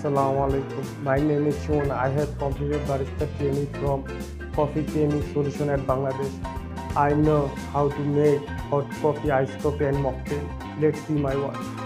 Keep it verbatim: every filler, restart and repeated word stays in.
Assalamu alaikum. My name is Shon. I have completed barista training from Coffee Training Solution at Bangladesh. I know how to make hot coffee, iced coffee, and mocktail. Let's see my work.